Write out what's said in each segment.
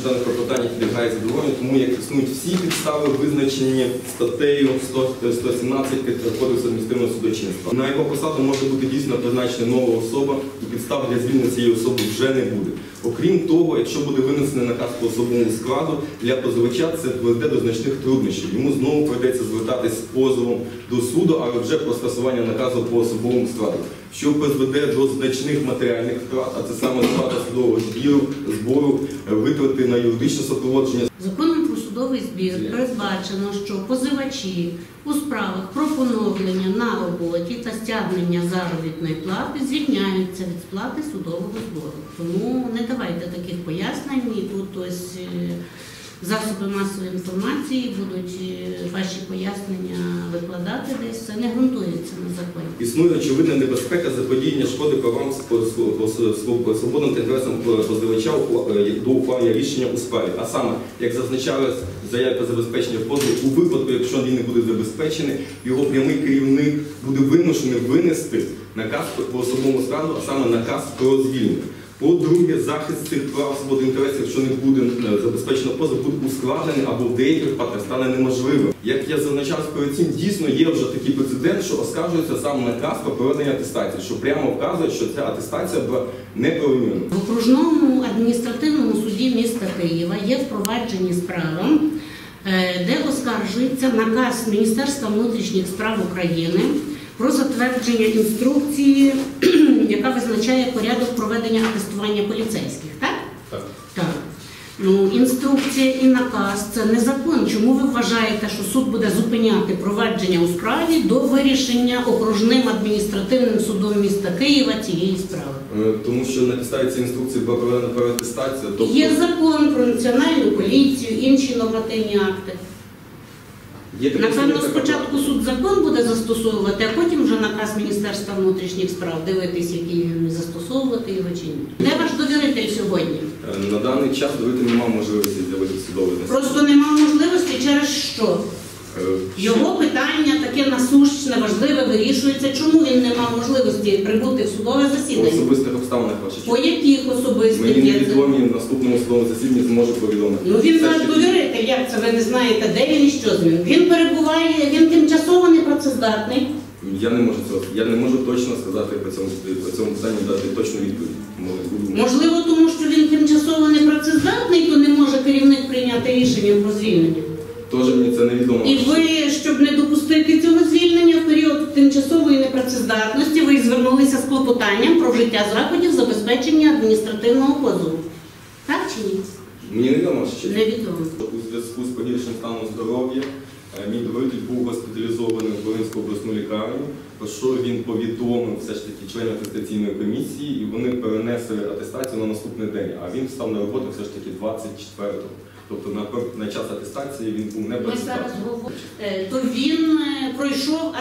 дане клопотання підлягає задоволенню, тому як існують всі підстави, визначені статтею 117 Кодексу адміністративного судочинства. На його посаду може бути дійсно призначена нова особа, і підстав для звільнення цієї особи вже не буде. Окрім того, якщо буде винесений наказ по особовому складу, для позивача це приведе до значних труднощів. Йому знову прийдеться звертатись з позовом до суду, але вже про скасування наказу по особовому складу, що призведе до значних матеріальних втрат, а це саме сплата судового збору, витрати на юридичне супроводження. Законом про судовий збір передбачено, що позивачі у справах про поновлення на роботі та стягнення заробітної плати звільняються від сплати судового збору. Тому не давайте таких пояснень, і тут ось засоби масової інформації будуть ваші пояснення викладати десь, це не ґрунтується на законі. Існує очевидна небезпека заподіяння шкоди правам свободним та інтересам позивача до ухвалення рішення у справі. А саме, як зазначалось в заяві про забезпечення позову, у випадку, якщо він не буде забезпечений, його прямий керівник буде вимушений винести наказ по особовому складу, а саме наказ про звільнення. По-друге, захист цих прав, свободи інтересів, якщо не буде забезпечено позов, буде ускладнений або в деяких випадках стане неможливим. Як я зазначав перед цим, дійсно є вже такий прецедент, що оскаржується сам наказ про проведення атестації, що прямо вказує, що ця атестація була неправомірна. В окружному адміністративному суді міста Києва є впроваджені справи, де оскаржується наказ Міністерства внутрішніх справ України про затвердження інструкції, яка визначає порядок проведення атестування поліцейських, так? Так. Так. Ну, інструкція і наказ – це не закон. Чому ви вважаєте, що суд буде зупиняти провадження у справі до вирішення окружним адміністративним судом міста Києва цієї справи? Тому що на підставі цієї інструкції була проведена переатестація. Тобто... Є закон про національну поліцію, інші нормативні акти. Напевно, спочатку суд закон буде застосовувати, а потім вже наказ Міністерства внутрішніх справ дивитись, який він застосовувати його чи ні. Де ваш довіритель сьогодні? На даний час довіритель немає можливості з'явити судовий засідання. Просто немає можливості через що? Його питання таке насущне, важливе, вирішується. Чому він не мав можливості прибути в судове засідання? По особистих обставинах, ваша честь. По яких особистих? Мені невідомі в наступному судовому засіданні зможу повідомити. Ну він ваш довіритель, як це ви не знаєте, де він і що з ним? Він перебуває, він тимчасово непрацездатний. Я не можу точно сказати по цьому питанню, дати точну відповідь. Можливо, тому що він тимчасово непрацездатний, то не може керівник прийняти рішення про звільнення. Тож мені це невідомо. І ви, щоб не допустити цього звільнення в період тимчасової непрацездатності, ви звернулися з клопотанням про вжиття заходів забезпечення адміністративного позову. Так чи ні? Мені невідомо ще. Невідомо. У зв'язку з погіршенням стану здоров'я мій довіритель був госпіталізований в Волинську обласну лікарню, про що він повідомив все ж таки членів атестаційної комісії, і вони перенесли атестацію на наступний день, а він став на роботу все ж таки 24-го. Тобто на час атестації він був не працездатний. То він пройшов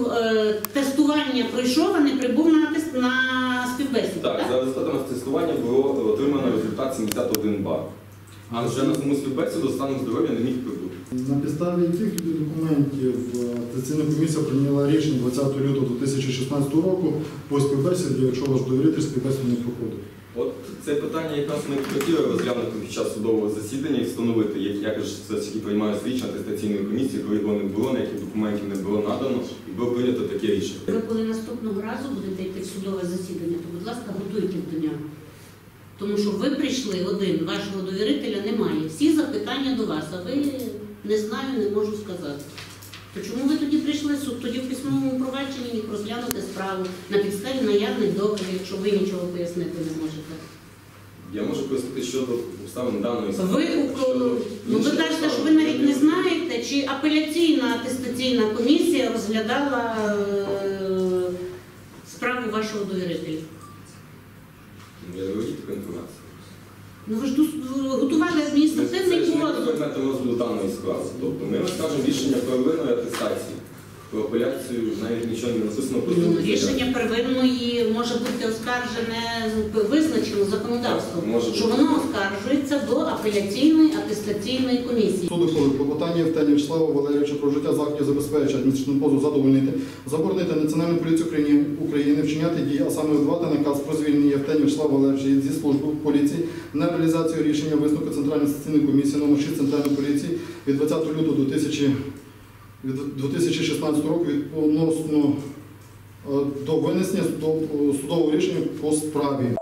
тестування, а не прибув на співбесіду, так? Так, за результатами тестування було отримано результат 71 бал. А вже на саму співбесіду станом здоров'я не міг прибути. На підставі яких документів атестаційна комісія прийняла рішення 20 лютого 2016 року по співбесіді, якщо ваш довіритель співбесіду не проходить? От це питання якраз ми хотіли розглянути під час судового засідання і встановити, як ж все-таки приймають рішення атестаційної комісії, коли його не було, ніяких документів не було надано, і було прийнято таке рішення. Ви коли наступного разу будете йти в судове засідання, то, будь ласка, готуйтесь до нього. Тому що ви прийшли один, вашого довірителя немає. Всі запитання до вас, а ви не знаю, не можу сказати. То чому ви тоді прийшли? Суд тоді в письмовому провадженні міг розглянути справу на підставі наявних доказів, якщо ви нічого пояснити не можете. Я можу пояснити щодо обставин даної справи. Ви кажете, що ви навіть не знаєте, чи апеляційна атестаційна комісія розглядала справу вашого довірителя? Я не володію такою інформацією. Ну ви ж готували адміністративний позов. Це ж не предметом розгляду даної справи. Тобто ми розкажемо рішення про первинної атестації. про апеляцію навіть нічого не написано про Ну, зміну заяви. рішення первинної може бути оскаржене, визначено законодавством, Може бути. що воно оскаржується до апеляційної атестаційної комісії. Суд ухвалив клопотання Євтенія Вячеслава Валерійовича про вжиття заходів забезпечення адміністративного позову задовольнити, заборонити Національну поліцію України вчиняти дії, а саме видавати наказ про звільнення Євтенія Вячеслава Валерійовича зі служби в поліції на реалізацію рішення висновку Центральної стаційної комісії номер 6 Центральної поліції від 20 лютого 2016 року відносно до винесення судового рішення по справі.